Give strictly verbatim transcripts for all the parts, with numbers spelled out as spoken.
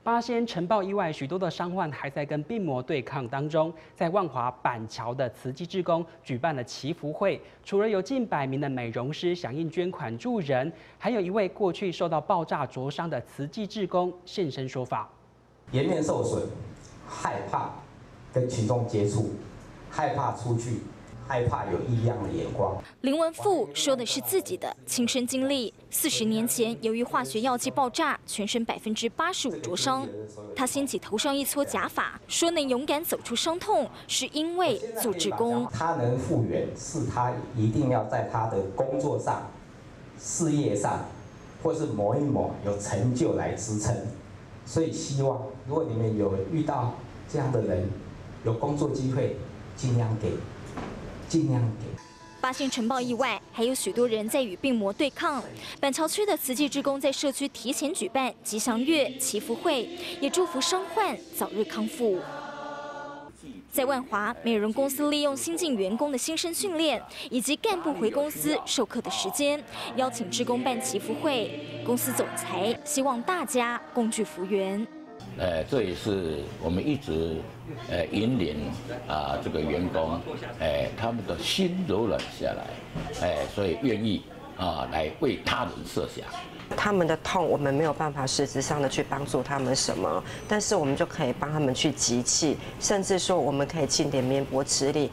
八仙尘爆意外，许多的伤患还在跟病魔对抗当中。在万华板桥的慈济志工举办了祈福会，除了有近百名的美容师响应捐款助人，还有一位过去受到爆炸灼伤的慈济志工现身说法。 颜面受损，害怕跟群众接触，害怕出去。 害怕有异样的眼光。 林文富说的是自己的亲身经历。四十年前，由于化学药剂爆炸，全身百分之八十五灼伤。他掀起头上一撮假发，说能勇敢走出伤痛，是因为做志工。 他能复原，是他一定要在他的工作上、事业上，或是某一某有成就来支撑。所以希望，如果你们有遇到这样的人，有工作机会，尽量给。 尽量给。 八仙尘爆意外，还有许多人在与病魔对抗。板桥区的慈济志工在社区提前举办吉祥月祈福会，也祝福伤患早日康复。在万华，美容公司利用新进员工的新生训练以及干部回公司授课的时间，邀请志工办祈福会。公司总裁希望大家共聚福缘。 呃，这也是我们一直呃引领啊这个员工，呃他们的心柔软下来，哎、呃，所以愿意啊来为他人设想。 他们的痛，我们没有办法实质上的去帮助他们什么，但是我们就可以帮他们去集气，甚至说我们可以尽点绵薄之力。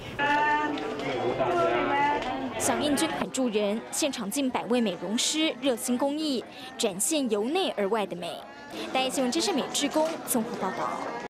响应捐款助人，现场近百位美容师热心公益，展现由内而外的美。大爱新闻，这是美志工综合报道。